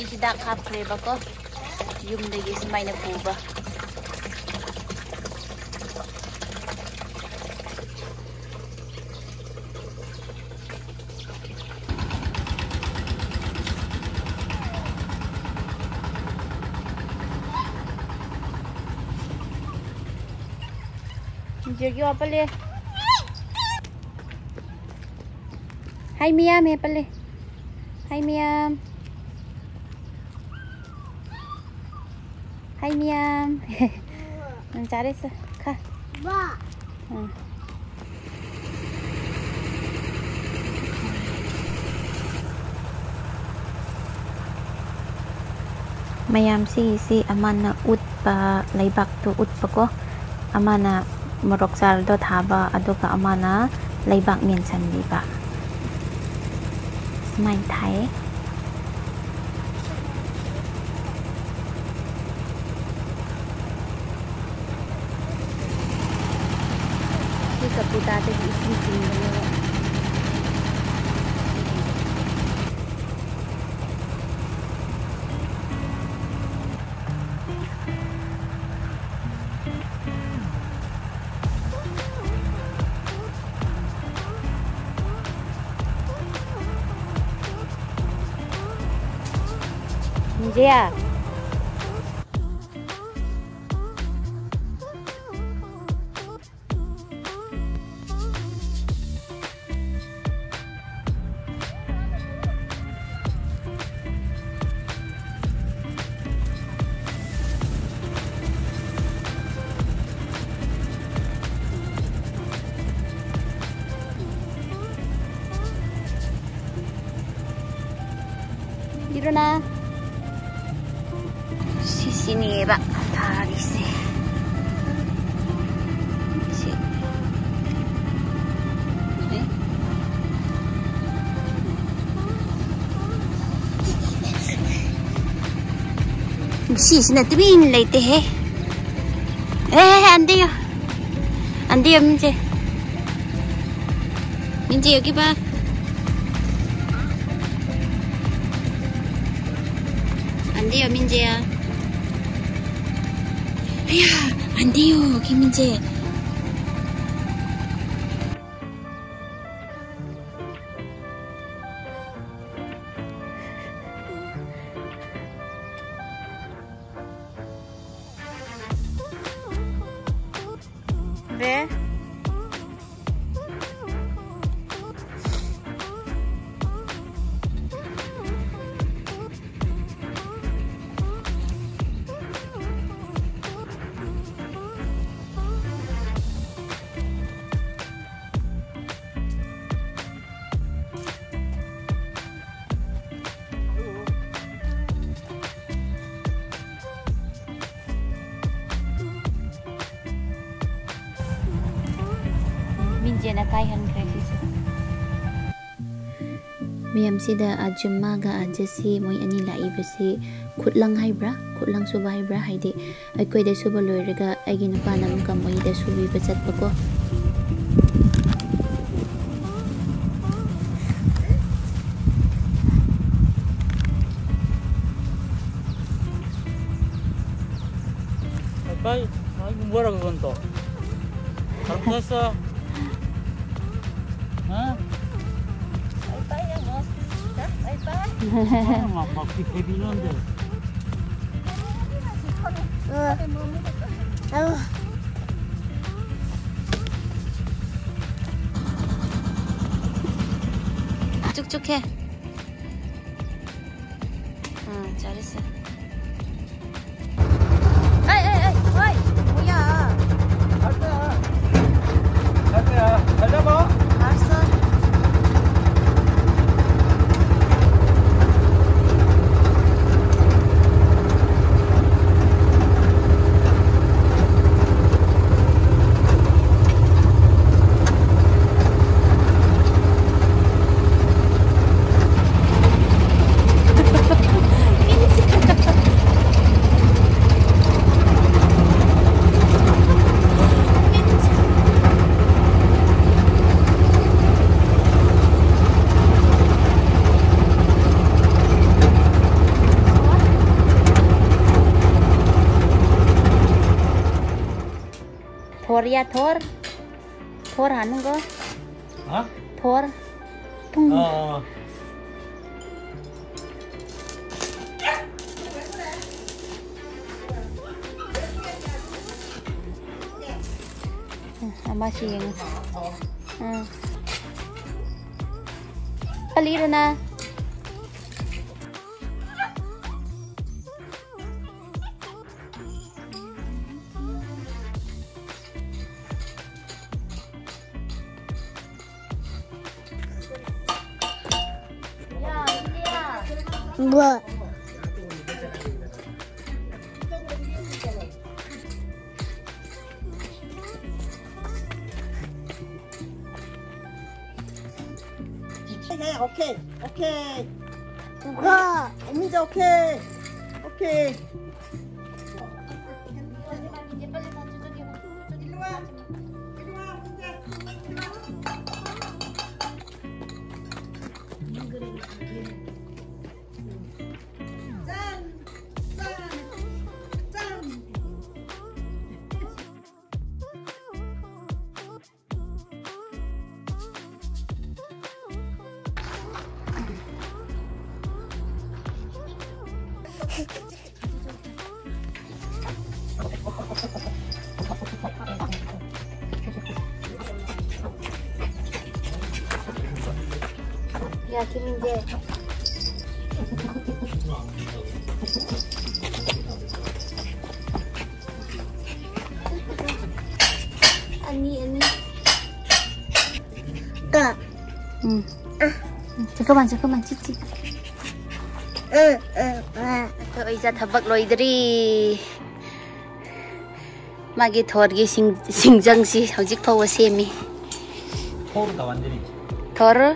Hidak hapkreba ko. Yung dagis may napuba. Jirgi apa le? Hai Miam apa le? Hai Miam. Hai Miam. Mencari sih, kah? Ba. Mayam si amana ut pa laibak tu ut pa ko amana morok sal do thaba aduga amana laibak mien san liba smai thai si kaputa te isin sin Dia. 일어나. Sini ba tarik si. Sini tebing leite he. 안 돼요. 안 돼요 민재. 민재 여기 봐. 안 돼요 민재야. 야, 안 돼요, 김민재. 왜? Minjana kaihan kraisu. Miyam sida ajumma ga ajasi moi ani laibasi khutlang haibra khutlang suba haibra haidi aikoi da suba loiraga aigi nupa nam ka moi da subi bachat pako Pai, ai 뭐라고 그건 또. 잘못했어. 어? Bye-bye boss. Bye-bye. 막 비비는데. 쭉쭉해. 응, 잘했어. 에이, 뭐야? 갈 거야. 갈 거야. 달려봐. 알았어. 뭐야 돌? 돌 하는 거? 어? 돌? 통. 맛이 응. 빨리 일어나. 야, 민지야. 뭐? 오케이, 오케이. 뭐? 민지 오케이, 오케이. 야, 김민재. 아니. 까. 응. 잠깐만, 찌찌. 응. 저 의자 타박 로이들이 마기 더르기 싱정시 hojik 파워 세미. 토르다 완전히. 더르.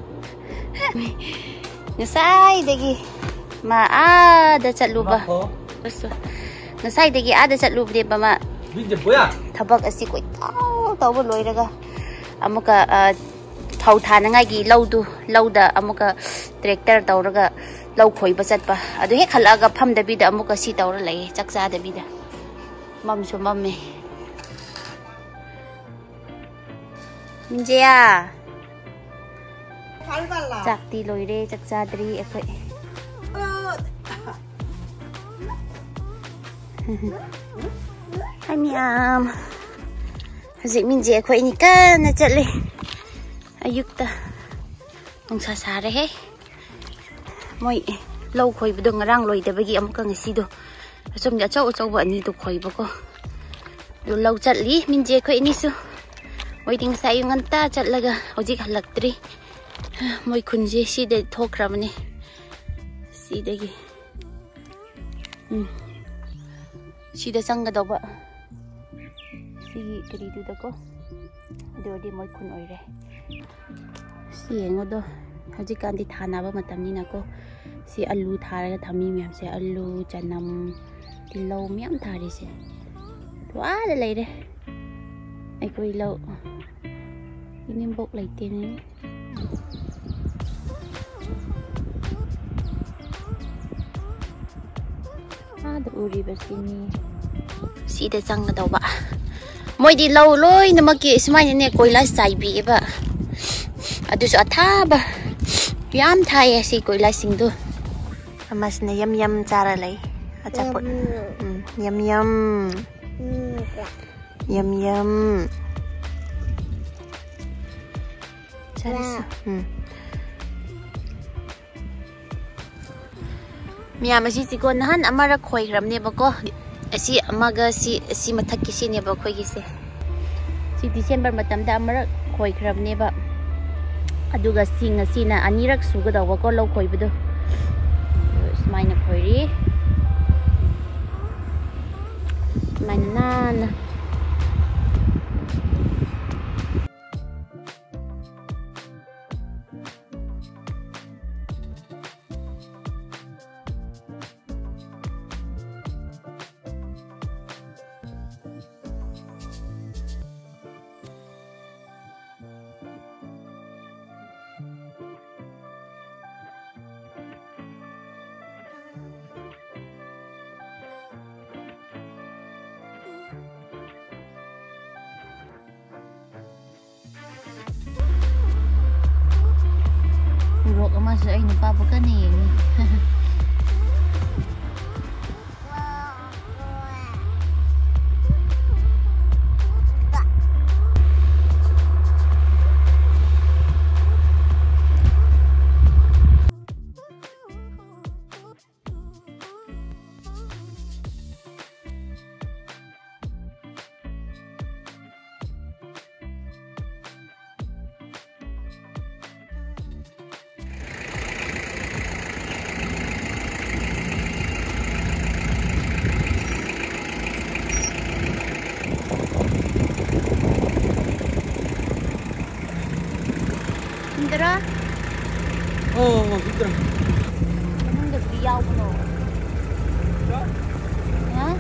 Nasay ada catluba. Basta. Nasay ada catluba di ba ma. 민지 뭐야? Thabak asi ko taw ba loiraga. Amuka thau thanangai gi lauda amuka tractor tawraga lau khoiba chatpa. Adu he khalaga phamda bida amuka si tawra lai chakcha da bida. Mamsu mamme. Minjeya. 짝디 로이레 짝자들이 에코이 하미암 hꯧ직 민지 에코이니까 나 쩔리 ayukta 농사 사래 moi lâu khoibdo ngarang loidabagi amka ngasido asomnya achau ani do khoibako do lâu chatli minji ekhoi su waiting sayu nganta chatlaga hojik halaktri moi khunji side thokramani sidagi sida sanga doba si keridu dako dodi moi khun oire si engodo hojik kandi thana ba matamni nako si alu tharaga thami myam se alu chanam tilau myam thari se wa la leire ai koi lo inim bok laite ne ada uri basini sida changa doba moi di lo loi namaki ismai ne koila sai bi ba adusu athaba yam thai si koila singdu amasna yam chara lai achapot yam 잘했어. 미야 마시 지고 한 아마라 코이 그럼네버고 아시 아마가 시 마탁기 시네버 코이기세 시 디셈버 마tamda 아마라 코이 그럼네바 aduga sina anirak sugadawa ko law khoibdo smaina khoiri smaina nana Urok ama sa ay nupa pa kaning. 힘들어? 힘들어. 근데 우리 야구노. 응?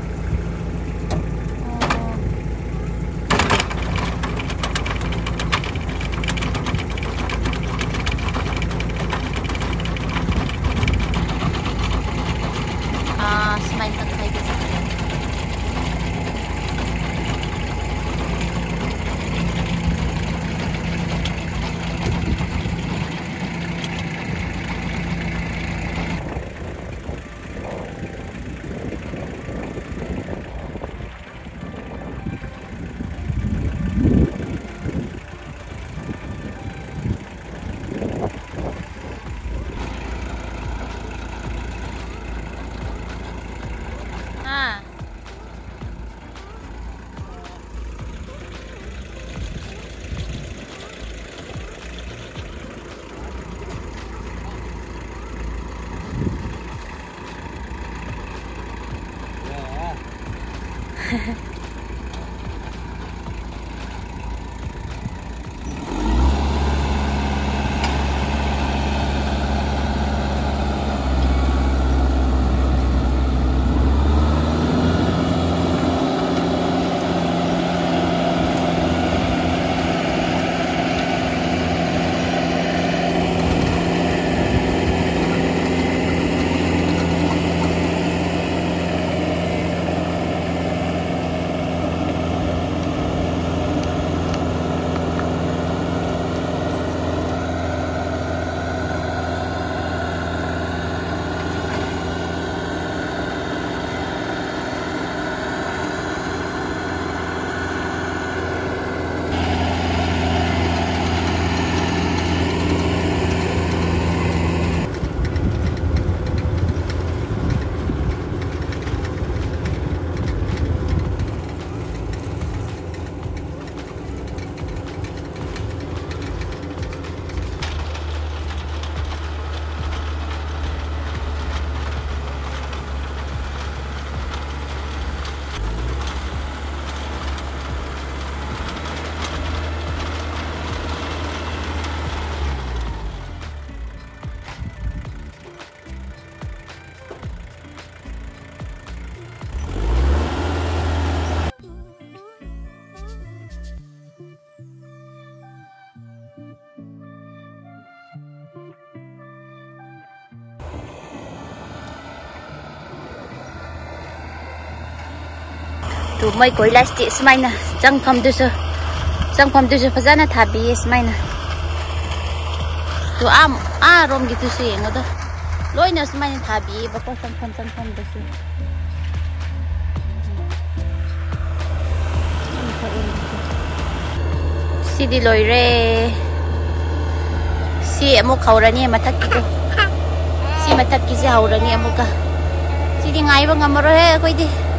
스마일 딱 가야겠어. tụ mấy cối lại chị smile nè trăng phòng tôi sơ phải ra là thà bị smile nè tụ rom gitu sih nggak tuh loi nè smile thà bị bakal trăng phòng tôi sơ si đi lôi re si em muốn khâu ra nè mà thắt cái si mà thắt cái gì hậu ra nè em muốn cả si đi ngay vào ngắm rồi he quay đi